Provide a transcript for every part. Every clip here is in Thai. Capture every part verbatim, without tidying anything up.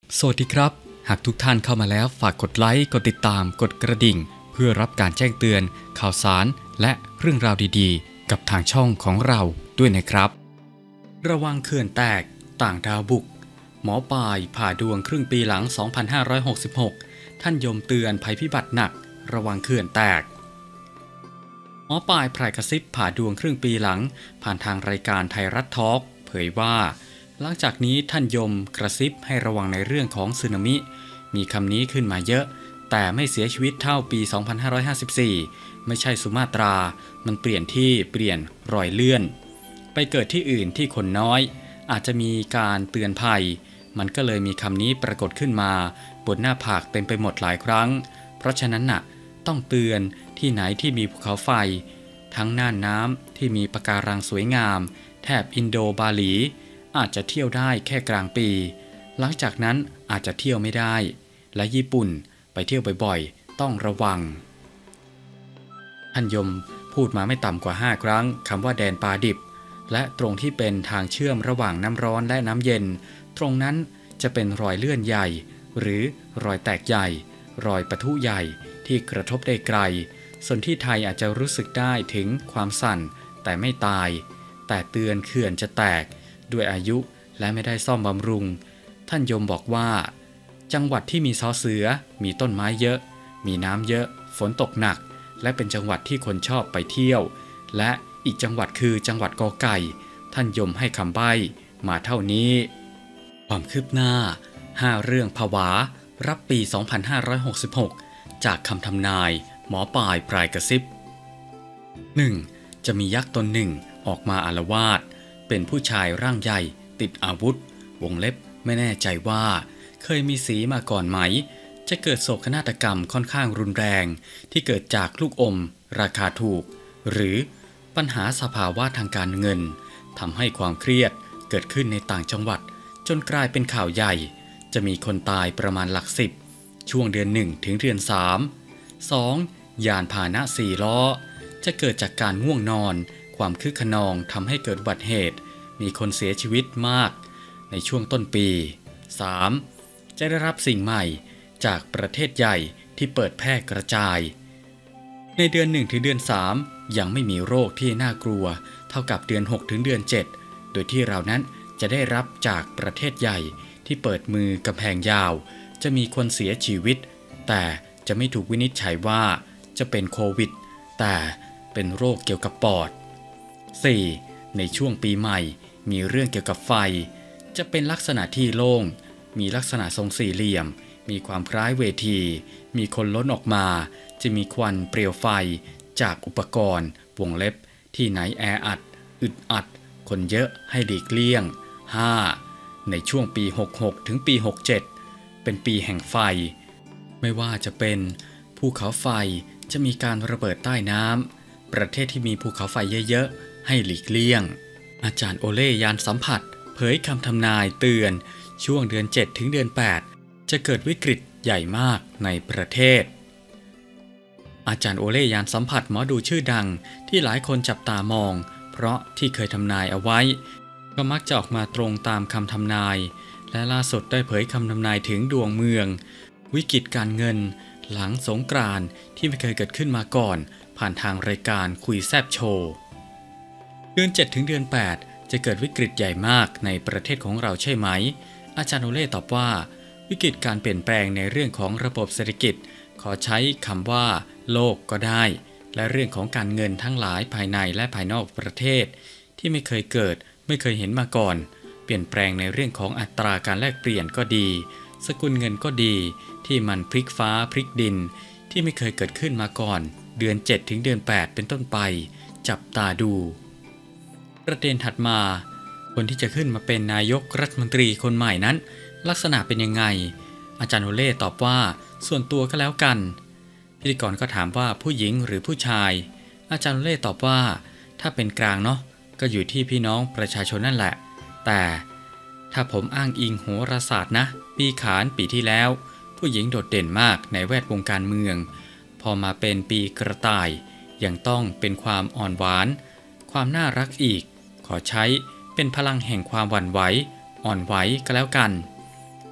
สวัสดีครับหากทุกท่านเข้ามาแล้วฝากกดไลค์กดติดตามกดกระดิ่งเพื่อรับการแจ้งเตือนข่าวสารและเรื่องราวดีๆกับทางช่องของเราด้วยนะครับระวังเขื่อนแตกต่างดาวบุกหมอปลายผ่าดวงครึ่งปีหลัง สองพันห้าร้อยหกสิบหก ท่านยมเตือนภัยพิบัติหนักระวังเขื่อนแตกหมอปลายพรายกระซิบผ่าดวงครึ่งปีหลังผ่านทางรายการไทยรัฐทอล์กเผยว่าหลังจากนี้ท่านยมกระซิบให้ระวังในเรื่องของสึนามิมีคำนี้ขึ้นมาเยอะแต่ไม่เสียชีวิตเท่าปี สองพันห้าร้อยห้าสิบสี่ ไม่ใช่สุมาตรามันเปลี่ยนที่เปลี่ยนรอยเลื่อนไปเกิดที่อื่นที่คนน้อยอาจจะมีการเตือนภัยมันก็เลยมีคำนี้ปรากฏขึ้นมาบนหน้าผากเต็มไปหมดหลายครั้งเพราะฉะนั้นน่ะต้องเตือนที่ไหนที่มีภูเขาไฟทั้งน่านน้ำที่มีปะการังสวยงามแถบอินโดบาหลีอาจจะเที่ยวได้แค่กลางปีหลังจากนั้นอาจจะเที่ยวไม่ได้และญี่ปุ่นไปเที่ยวบ่อยๆต้องระวังท่านยมพูดมาไม่ต่ำกว่าห้าครั้งคำว่าแดนปลาดิบและตรงที่เป็นทางเชื่อมระหว่างน้ำร้อนและน้ำเย็นตรงนั้นจะเป็นรอยเลื่อนใหญ่หรือรอยแตกใหญ่รอยปะทุใหญ่ที่กระทบได้ไกลส่วนที่ไทยอาจจะรู้สึกได้ถึงความสั่นแต่ไม่ตายแต่เตือนเขื่อนจะแตกด้วยอายุและไม่ได้ซ่อมบำรุงท่านยมบอกว่าจังหวัดที่มีซอเสือมีต้นไม้เยอะมีน้ำเยอะฝนตกหนักและเป็นจังหวัดที่คนชอบไปเที่ยวและอีกจังหวัดคือจังหวัดกอไก่ท่านยมให้คำใบ้มาเท่านี้ความคืบหน้าห้าเรื่องผวารับปี สองพันห้าร้อยหกสิบหก จากคำทำนายหมอปลายปลายกระซิบ หนึ่ง. จะมียักษ์ตนหนึ่งออกมาอาละวาดเป็นผู้ชายร่างใหญ่ติดอาวุธวงเล็บไม่แน่ใจว่าเคยมีสีมาก่อนไหมจะเกิดโศกนาฏกรรมค่อนข้างรุนแรงที่เกิดจากลูกอมราคาถูกหรือปัญหาสภาวะทางการเงินทำให้ความเครียดเกิดขึ้นในต่างจังหวัดจนกลายเป็นข่าวใหญ่จะมีคนตายประมาณหลักสิบช่วงเดือนหนึ่งถึงเดือนสาม สอง. ยานพาหนะสี่ล้อจะเกิดจากการง่วงนอนความคึกขนองทำให้เกิดอุบัติเหตุมีคนเสียชีวิตมากในช่วงต้นปี สาม. จะได้รับสิ่งใหม่จากประเทศใหญ่ที่เปิดแพร่กระจายในเดือนหนึ่งถึงเดือนสามยังไม่มีโรคที่น่ากลัวเท่ากับเดือนหกถึงเดือนเจ็ดโดยที่เรานั้นจะได้รับจากประเทศใหญ่ที่เปิดมือกำแพงยาวจะมีคนเสียชีวิตแต่จะไม่ถูกวินิจฉัยว่าจะเป็นโควิดแต่เป็นโรคเกี่ยวกับปอด สี่. ในช่วงปีใหม่มีเรื่องเกี่ยวกับไฟจะเป็นลักษณะที่โล่งมีลักษณะทรงสี่เหลี่ยมมีความคล้ายเวทีมีคนล้นออกมาจะมีควันเปลวไฟจากอุปกรณ์วงเล็บที่ไหนแออัดอึดอัดคนเยอะให้หลีกเลี่ยง ห้า. ในช่วงปีหกสิบหกถึงปีหกสิบเจ็ดเป็นปีแห่งไฟไม่ว่าจะเป็นภูเขาไฟจะมีการระเบิดใต้น้ำประเทศที่มีภูเขาไฟเยอะๆให้หลีกเลี่ยงอาจารย์โอเล่ยานสัมผัสเผยคำทำนายเตือนช่วงเดือนเจ็ดถึงเดือนแปดจะเกิดวิกฤตใหญ่มากในประเทศอาจารย์โอเล่ยานสัมผัสหมอดูชื่อดังที่หลายคนจับตามองเพราะที่เคยทำนายเอาไว้ก็มักจะออกมาตรงตามคำทำนายและล่าสุดได้เผยคำทำนายถึงดวงเมืองวิกฤตการเงินหลังสงกรานต์ที่ไม่เคยเกิดขึ้นมาก่อนผ่านทางรายการคุยแซบโชว์เดือนเจ็ดถึงเดือนแปดจะเกิดวิกฤตใหญ่มากในประเทศของเราใช่ไหมอาจารย์โอเล่ตอบว่าวิกฤตการเปลี่ยนแปลงในเรื่องของระบบเศรษฐกิจขอใช้คำว่าโลกก็ได้และเรื่องของการเงินทั้งหลายภายในและภายนอกประเทศที่ไม่เคยเกิดไม่เคยเห็นมาก่อนเปลี่ยนแปลงในเรื่องของอัตราการแลกเปลี่ยนก็ดีสกุลเงินก็ดีที่มันพลิกฟ้าพลิกดินที่ไม่เคยเกิดขึ้นมาก่อนเดือนเจ็ดถึงเดือนแปดเป็นต้นไปจับตาดูประเด็นถัดมาคนที่จะขึ้นมาเป็นนายกรัฐมนตรีคนใหม่นั้นลักษณะเป็นยังไงอาจารย์โอเล่ตอบว่าส่วนตัวก็แล้วกันพิธีกรก็ถามว่าผู้หญิงหรือผู้ชายอาจารย์โอเล่ตอบว่าถ้าเป็นกลางเนาะก็อยู่ที่พี่น้องประชาชนนั่นแหละแต่ถ้าผมอ้างอิงโหราศาสตร์นะปีขานปีที่แล้วผู้หญิงโดดเด่นมากในแวดวงการเมืองพอมาเป็นปีกระต่ายยังต้องเป็นความอ่อนหวานความน่ารักอีกขอใช้เป็นพลังแห่งความหวั่นไหวอ่อนไหวก็แล้วกัน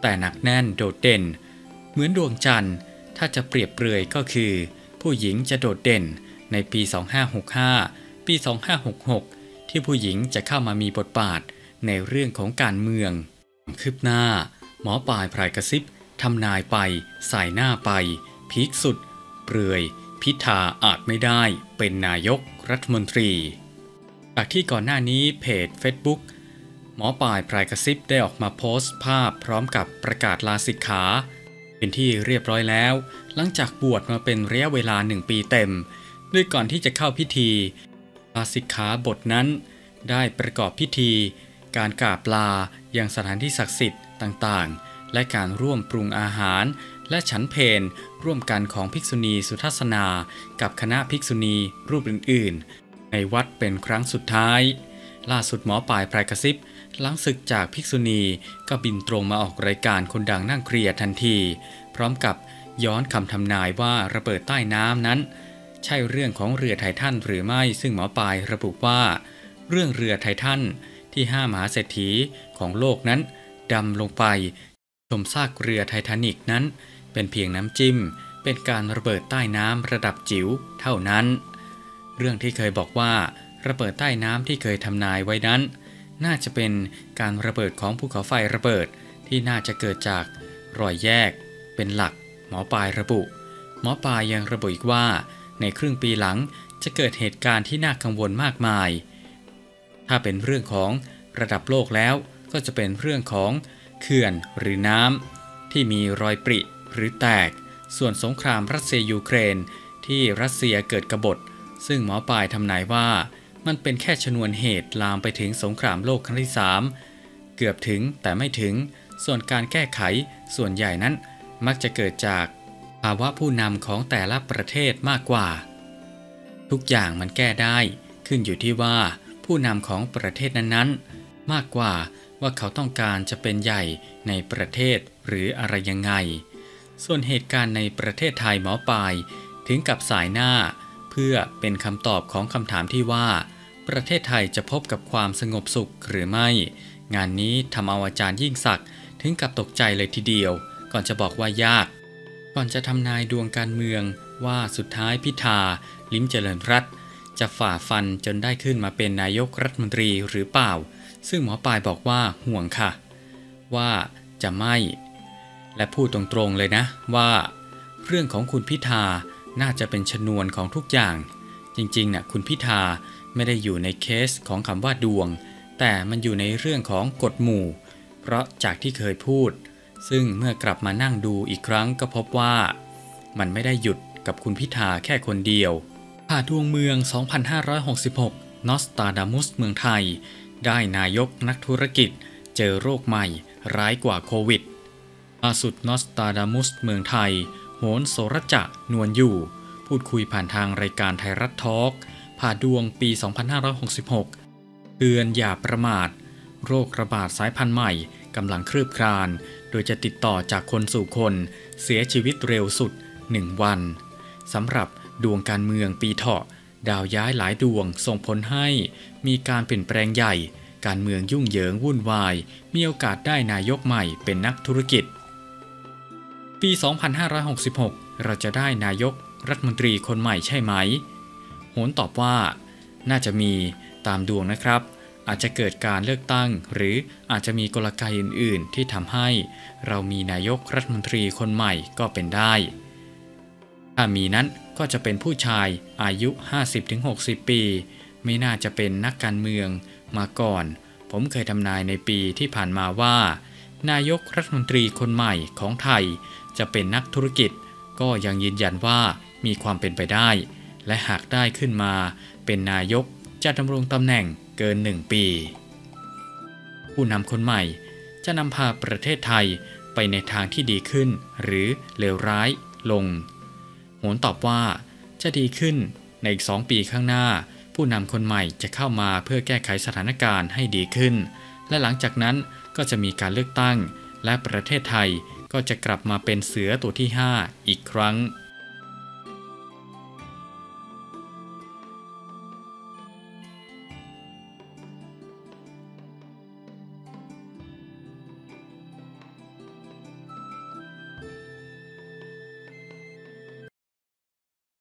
แต่หนักแน่นโดดเด่นเหมือนดวงจันทร์ถ้าจะเปรียบเปรยก็คือผู้หญิงจะโดดเด่นในปีสองพันห้าร้อยหกสิบห้าปีสองพันห้าร้อยหกสิบหกที่ผู้หญิงจะเข้ามามีบทบาทในเรื่องของการเมืองคืบหน้าหมอปลายพรายกระซิบทำนายไปใส่หน้าไปพีคสุดเปลือยพิธาอาจไม่ได้เป็นนายกรัฐมนตรีจากที่ก่อนหน้านี้เพจ Facebook หมอปลายพรายกระซิบได้ออกมาโพสต์ภาพพร้อมกับประกาศลาสิกขาเป็นที่เรียบร้อยแล้วหลังจากบวชมาเป็นระยะเวลาหนึ่งปีเต็มโดยก่อนที่จะเข้าพิธีลาสิกขาบทนั้นได้ประกอบพิธีการกราบลายังสถานที่ศักดิ์สิทธิ์ต่างๆและการร่วมปรุงอาหารและฉันเพลร่วมกันของภิกษุณีสุทัศนากับคณะภิกษุณีรูปอื่นๆในวัดเป็นครั้งสุดท้ายล่าสุดหมอปลายพรายกระซิบหลังศึกจากภิกษุณีก็บินตรงมาออกรายการคนดังนั่งเคลียร์ทันทีพร้อมกับย้อนคำทำนายว่าระเบิดใต้น้ำนั้นใช่เรื่องของเรือไททันหรือไม่ซึ่งหมอปลายระบุว่าเรื่องเรือไททันที่ห้ามหาเศรษฐีของโลกนั้นดำลงไปชมซากเรือไททานิกนั้นเป็นเพียงน้ำจิ้มเป็นการระเบิดใต้น้ำระดับจิ๋วเท่านั้นเรื่องที่เคยบอกว่าระเบิดใต้น้ำที่เคยทำนายไว้นั้นน่าจะเป็นการระเบิดของภูเขาไฟระเบิดที่น่าจะเกิดจากรอยแยกเป็นหลักหมอปลายระบุหมอปลายยังระบุอีกว่าในครึ่งปีหลังจะเกิดเหตุการณ์ที่น่ากังวลมากมายถ้าเป็นเรื่องของระดับโลกแล้วก็จะเป็นเรื่องของเขื่อนหรือน้ำที่มีรอยปริหรือแตกส่วนสงครามรัสเซียยูเครนที่รัสเซียเกิดกบฏซึ่งหมอปลายทำนายว่ามันเป็นแค่ชนวนเหตุลามไปถึงสงครามโลกครั้งที่สามเกือบถึงแต่ไม่ถึงส่วนการแก้ไขส่วนใหญ่นั้นมักจะเกิดจากภาวะผู้นำของแต่ละประเทศมากกว่าทุกอย่างมันแก้ได้ขึ้นอยู่ที่ว่าผู้นำของประเทศนั้นๆมากกว่าว่าเขาต้องการจะเป็นใหญ่ในประเทศหรืออะไรยังไงส่วนเหตุการณ์ในประเทศไทยหมอปลายถึงกับสายหน้าเพื่อเป็นคำตอบของคำถามที่ว่าประเทศไทยจะพบกับความสงบสุขหรือไม่งานนี้ทำเอาอาจารย์ยิ่งศักดิ์ถึงกับตกใจเลยทีเดียวก่อนจะบอกว่ายากก่อนจะทำนายดวงการเมืองว่าสุดท้ายพิธาลิ้มเจริญรัตน์จะฝ่าฟันจนได้ขึ้นมาเป็นนายกรัฐมนตรีหรือเปล่าซึ่งหมอปลายบอกว่าห่วงค่ะว่าจะไม่และพูดตรงๆเลยนะว่าเรื่องของคุณพิธาน่าจะเป็นชนวนของทุกอย่างจริงๆน่ะคุณพิธาไม่ได้อยู่ในเคสของคำว่าดวงแต่มันอยู่ในเรื่องของกฎหมู่เพราะจากที่เคยพูดซึ่งเมื่อกลับมานั่งดูอีกครั้งก็พบว่ามันไม่ได้หยุดกับคุณพิธาแค่คนเดียวผ่าดวงเมืองสองพันห้าร้อยหกสิบหกนอสตราดามุสเมืองไทยได้นายกนักธุรกิจเจอโรคใหม่ร้ายกว่าโควิดล่าสุดนอสตราดามุสเมืองไทยโหนโสรจะนวลอยู่พูดคุยผ่านทางรายการไทยรัฐทอล์กผ่าดวงปีสองพันห้าร้อยหกสิบหกเตือนอย่าประมาทโรคระบาดสายพันธุ์ใหม่กำลังคลืบคลานโดยจะติดต่อจากคนสู่คนเสียชีวิตเร็วสุดหนึ่งวันสำหรับดวงการเมืองปีเถาะดาวย้ายหลายดวงส่งผลให้มีการเปลี่ยนแปลงใหญ่การเมืองยุ่งเหยิงวุ่นวายมีโอกาสได้นายกใหม่เป็นนักธุรกิจปีสองพันห้าร้อยหกสิบหกเราจะได้นายกรัฐมนตรีคนใหม่ใช่ไหมโหนตอบว่าน่าจะมีตามดวงนะครับอาจจะเกิดการเลือกตั้งหรืออาจจะมีกลไกอื่นๆที่ทำให้เรามีนายกรัฐมนตรีคนใหม่ก็เป็นได้ถ้ามีนั้นก็จะเป็นผู้ชายอายุ ห้าสิบถึงหกสิบ ปีไม่น่าจะเป็นนักการเมืองมาก่อนผมเคยทำนายในปีที่ผ่านมาว่านายกรัฐมนตรีคนใหม่ของไทยจะเป็นนักธุรกิจก็ยังยืนยันว่ามีความเป็นไปได้และหากได้ขึ้นมาเป็นนายกจะดำรงตำแหน่งเกินหนึ่งปีผู้นำคนใหม่จะนำพาประเทศไทยไปในทางที่ดีขึ้นหรือเลวร้ายลงโหนตอบว่าจะดีขึ้นในอีกสองปีข้างหน้าผู้นำคนใหม่จะเข้ามาเพื่อแก้ไขสถานการณ์ให้ดีขึ้นและหลังจากนั้นก็จะมีการเลือกตั้งและประเทศไทยก็จะกลับมาเป็นเสือตัวที่ห้าอีกครั้ง